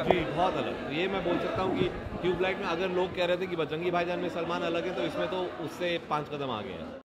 जी बहुत अलग। तो ये मैं बोल सकता हूँ कि ट्यूबलाइट में अगर लोग कह रहे थे कि बजरंगी भाईजान में सलमान अलग है, तो इसमें तो उससे 5 कदम आगे है।